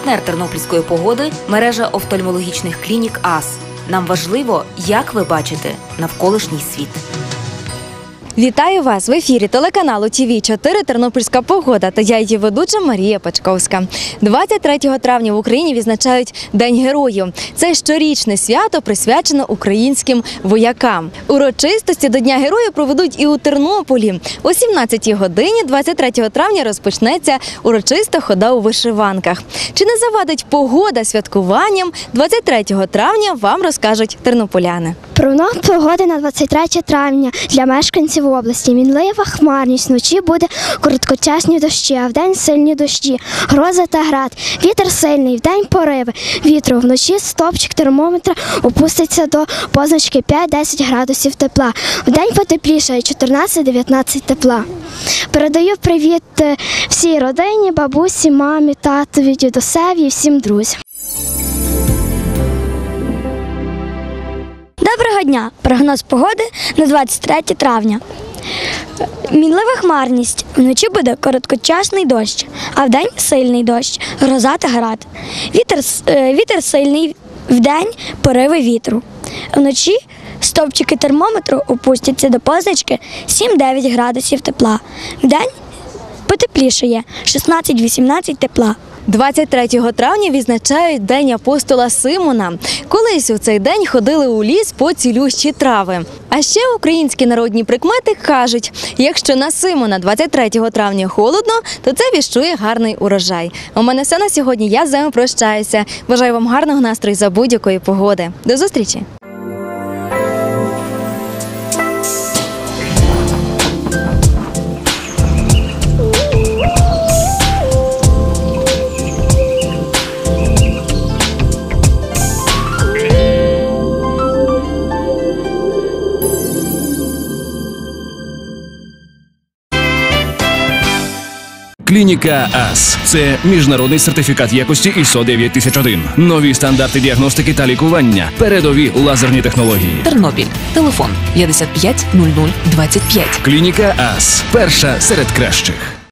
Партнер тернопільської погоди – мережа офтальмологічних клінік АС. Нам важливо, як ви бачите навколишній світ. Вітаю вас! В ефірі телеканалу ТВ4 «Тернопільська погода» та я її ведуча Марія Пачковська. 23 травня в Україні відзначають День Героїв. Це щорічне свято присвячено українським воякам. Урочистості до Дня Героїв проведуть і у Тернополі. О 17-й годині 23 травня розпочнеться урочиста хода у вишиванках. Чи не завадить погода святкуванням? 23 травня вам розкажуть тернополяни. Прогноз погоди на 23 травня для мешканців області. Мінлива хмарність, вночі буде короткочасні дощі, а вдень сильні дощі, грози та град. Вітер сильний, вдень пориви вітру, вночі стопчик термометра опуститься до позначки 5-10 градусів тепла. Вдень потеплішає 14-19 тепла. Передаю привіт всій родині, бабусі, мамі, татові, дідусеві і всім друзям. Доброго дня! Прогноз погоди на 23 травня. Мінлива хмарність. Вночі буде короткочасний дощ, а вдень сильний дощ, гроза та град. Вітер сильний, вдень пориви вітру. Вночі стовпчики термометру опустяться до позначки 7-9 градусів тепла. Вдень потеплішає 16-18 тепла. 23 травня відзначають День апостола Симона. Колись у цей день ходили у ліс по цілющі трави. А ще українські народні прикмети кажуть, якщо на Симона 23 травня холодно, то це віщує гарний урожай. У мене все на сьогодні, я з вами прощаюся. Бажаю вам гарного настрою за будь-якої погоди. До зустрічі! Клініка АС – це міжнародний сертифікат якості ISO 9001. Нові стандарти діагностики та лікування. Передові лазерні технології. Тернопіль. Телефон 55 00 25. Клініка АС – перша серед кращих.